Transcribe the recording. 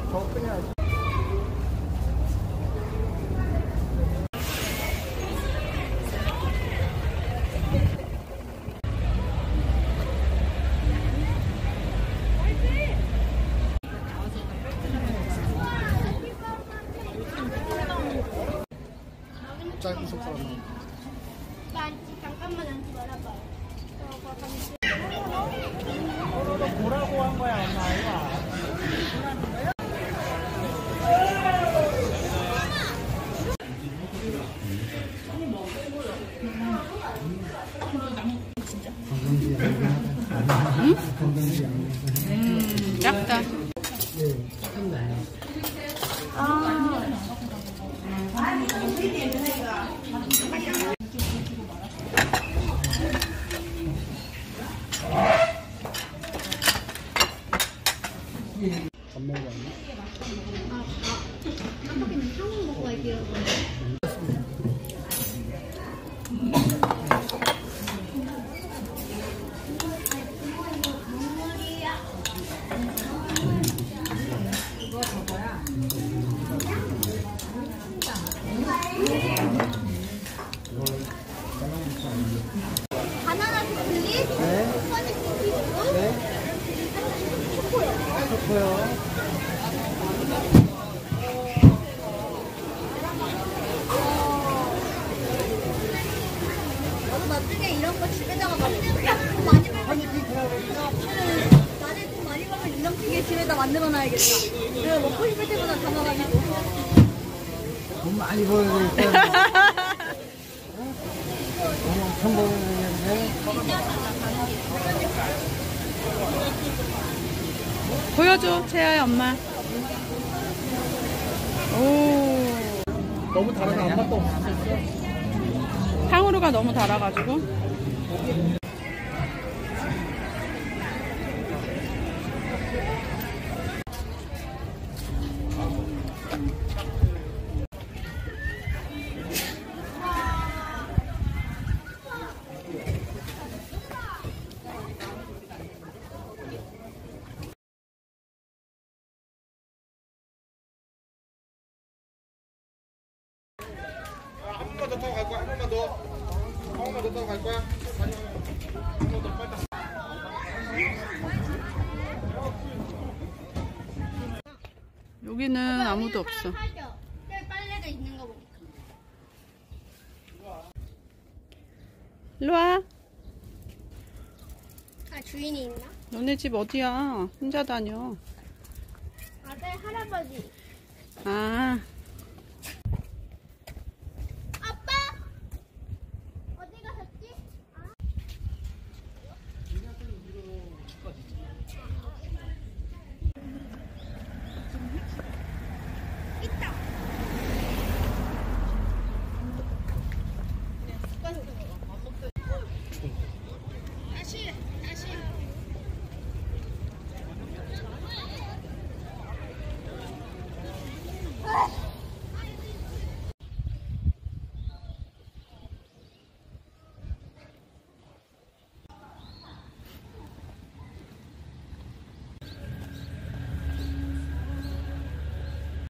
더 끓여야지. 짧은 속사람. 잠깐만 앉지 말아봐요. 너 뭐라고 한 거야, 엄마? 이거. 작다. 밥 먹어. 깜빡이는 한국 먹고 갈게요. 바나나 스플릿, 허니 스틱으로, 초코요. 좋고요. 나도 나중에 이런 거 집에다가 만들면 돈 많이 벌면 나중에 돈 많이 벌면 인형찌개 집에다 만들어놔야겠다. 내가 먹고 싶을 때마다 담아가지고. 돈 많이 벌고 있다. 엄청 벌었는데. 보여줘, 채아의 엄마. 오. 너무 달아서 안 맛도 없었어. 탕후루가 너무 달아가지고. 한 번만 더 타고 갈 거야. 한 번만 더. 한 번만 더 타고 갈 거야. 한 번 더 빨리 타. 여기는 아무도 없어. 빨래가 있는 거 보니까. 일로 와. 아, 주인이 있나? 너네 집 어디야? 혼자 다녀. 아들, 할아버지. 아.